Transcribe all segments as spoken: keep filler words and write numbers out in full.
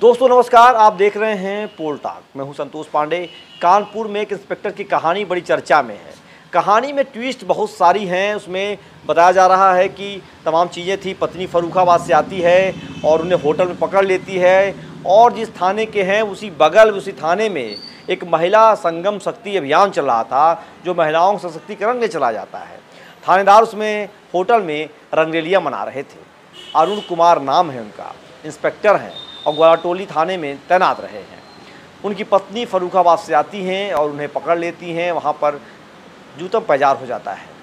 दोस्तों नमस्कार, आप देख रहे हैं पोल टॉक। मैं हूं संतोष पांडे। कानपुर में एक इंस्पेक्टर की कहानी बड़ी चर्चा में है। कहानी में ट्विस्ट बहुत सारी हैं। उसमें बताया जा रहा है कि तमाम चीज़ें थी। पत्नी फर्रुखाबाद से आती है और उन्हें होटल में पकड़ लेती है और जिस थाने के हैं उसी बगल उसी थाने में एक महिला संगम शक्ति अभियान चल रहा था, जो महिलाओं का सशक्तिकरण में चला जाता है। थानेदार उसमें होटल में रंगरेलियाँ मना रहे थे। अरुण कुमार नाम है उनका, इंस्पेक्टर हैं और ग्वालाटोली थाने में तैनात रहे हैं। उनकी पत्नी फर्रुखाबाद से आती हैं और उन्हें पकड़ लेती हैं। वहाँ पर जूतम पैजार हो जाता है।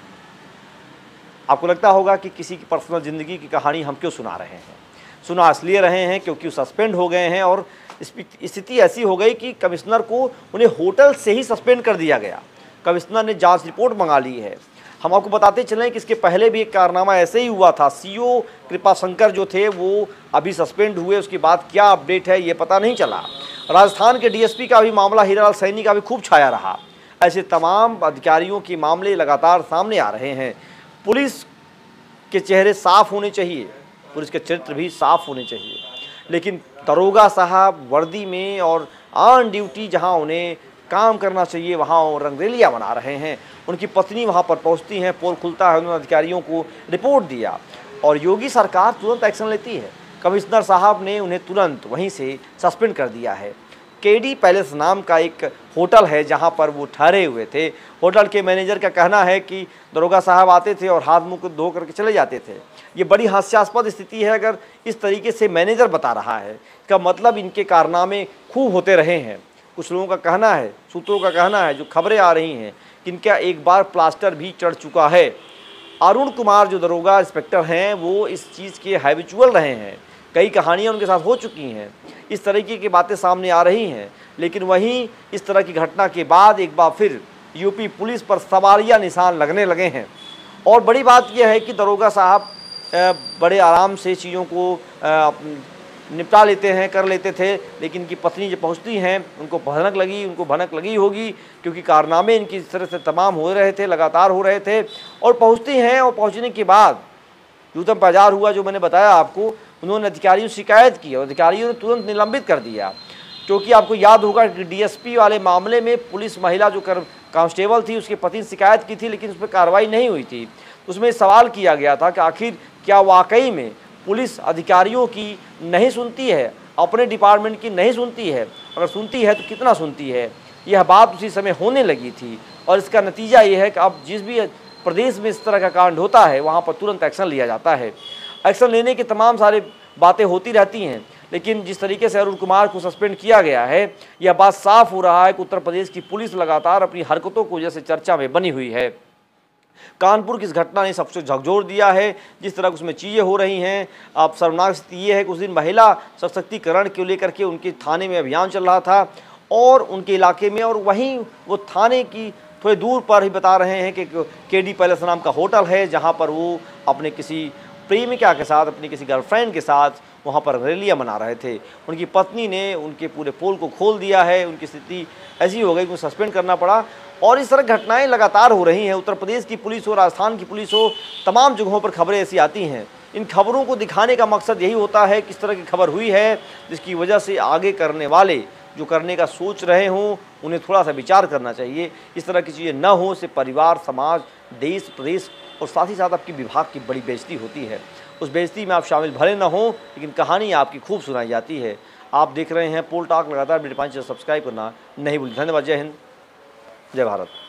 आपको लगता होगा कि किसी की पर्सनल ज़िंदगी की कहानी हम क्यों सुना रहे हैं। सुना इसलिए रहे हैं क्योंकि वो सस्पेंड हो गए हैं और स्थिति ऐसी हो गई कि कमिश्नर को उन्हें होटल से ही सस्पेंड कर दिया गया। कमिश्नर ने जांच रिपोर्ट मंगा ली है। हम आपको बताते चलें कि इसके पहले भी एक कारनामा ऐसे ही हुआ था। सीओ कृपाशंकर जो थे वो अभी सस्पेंड हुए, उसके बाद क्या अपडेट है ये पता नहीं चला। राजस्थान के डीएसपी का भी मामला, हीरालाल सैनी का भी खूब छाया रहा। ऐसे तमाम अधिकारियों के मामले लगातार सामने आ रहे हैं। पुलिस के चेहरे साफ होने चाहिए, पुलिस के चरित्र भी साफ होने चाहिए, लेकिन दरोगा साहब वर्दी में और ऑन ड्यूटी जहां उन्हें काम करना चाहिए वहाँ रंगरेलियाँ बना रहे हैं। उनकी पत्नी वहाँ पर पहुँचती हैं, पोल खुलता है, उन्होंने अधिकारियों को रिपोर्ट दिया और योगी सरकार तुरंत एक्शन लेती है। कमिश्नर साहब ने उन्हें तुरंत वहीं से सस्पेंड कर दिया है। केडी पैलेस नाम का एक होटल है जहाँ पर वो ठहरे हुए थे। होटल के मैनेजर का कहना है कि दरोगा साहब आते थे और हाथ मुँह को धो करके चले जाते थे। ये बड़ी हास्यास्पद स्थिति है। अगर इस तरीके से मैनेजर बता रहा है, इसका मतलब इनके कारनामे खूब होते रहे हैं। कुछ लोगों का कहना है, सूत्रों का कहना है, जो खबरें आ रही हैं कि इनका एक बार प्लास्टर भी चढ़ चुका है। अरुण कुमार जो दरोगा इंस्पेक्टर हैं वो इस चीज़ के हैबिचुअल रहे हैं। कई कहानियां उनके साथ हो चुकी हैं, इस तरीके की बातें सामने आ रही हैं। लेकिन वहीं इस तरह की घटना के बाद एक बार फिर यूपी पुलिस पर सवालिया निशान लगने लगे हैं। और बड़ी बात यह है कि दरोगा साहब बड़े आराम से चीज़ों को निपटा लेते हैं, कर लेते थे, लेकिन इनकी पत्नी जब पहुंचती हैं उनको भनक लगी उनको भनक लगी होगी, क्योंकि कारनामे इनकी इस तरह से तमाम हो रहे थे, लगातार हो रहे थे। और पहुंचती हैं और पहुंचने के बाद जूतम पैजार हुआ, जो मैंने बताया आपको। उन्होंने अधिकारियों से शिकायत की और अधिकारियों ने तुरंत निलंबित कर दिया, क्योंकि आपको याद होगा कि डीएसपी वाले मामले में पुलिस महिला जो कर कांस्टेबल थी उसके पति ने शिकायत की थी, लेकिन उस पर कार्रवाई नहीं हुई थी। उसमें सवाल किया गया था कि आखिर क्या वाकई में पुलिस अधिकारियों की नहीं सुनती है, अपने डिपार्टमेंट की नहीं सुनती है, अगर सुनती है तो कितना सुनती है। यह बात उसी समय होने लगी थी और इसका नतीजा ये है कि अब जिस भी प्रदेश में इस तरह का कांड होता है वहाँ पर तुरंत एक्शन लिया जाता है। एक्शन लेने की तमाम सारी बातें होती रहती हैं, लेकिन जिस तरीके से अरुण कुमार को सस्पेंड किया गया है, यह बात साफ हो रहा है कि उत्तर प्रदेश की पुलिस लगातार अपनी हरकतों को वजह से चर्चा में बनी हुई है। कानपुर की इस घटना ने सबसे झकझोर दिया है। जिस तरह उसमें चीज़ें हो रही हैं, अब शर्मनाक स्थिति ये है कि उस दिन महिला सशक्तिकरण को लेकर के उनके थाने में अभियान चल रहा था और उनके इलाके में, और वहीं वो थाने की थोड़े दूर पर ही बता रहे हैं कि केडी पैलेस नाम का होटल है जहां पर वो अपने किसी प्रेमिका के साथ, अपनी किसी गर्लफ्रेंड के साथ वहाँ पर रैलियाँ मना रहे थे। उनकी पत्नी ने उनके पूरे पोल को खोल दिया है। उनकी स्थिति ऐसी हो गई कि उन्हें सस्पेंड करना पड़ा। और इस तरह घटनाएं लगातार हो रही हैं। उत्तर प्रदेश की पुलिस हो, राजस्थान की पुलिस हो, तमाम जगहों पर खबरें ऐसी आती हैं। इन खबरों को दिखाने का मकसद यही होता है कि इस तरह की खबर हुई है जिसकी वजह से आगे करने वाले जो करने का सोच रहे हों उन्हें थोड़ा सा विचार करना चाहिए। इस तरह की चीज़ें न हो, से परिवार, समाज, देश, प्रदेश और साथ ही साथ आपकी विभाग की बड़ी बेइज्जती होती है। उस बेइज्जती में आप शामिल भले न हो, लेकिन कहानी आपकी खूब सुनाई जाती है। आप देख रहे हैं पोल टॉक। लगातार मेरे पांच चैनल सब्सक्राइब करना नहीं भूलिए। धन्यवाद। जय हिंद, जय भारत।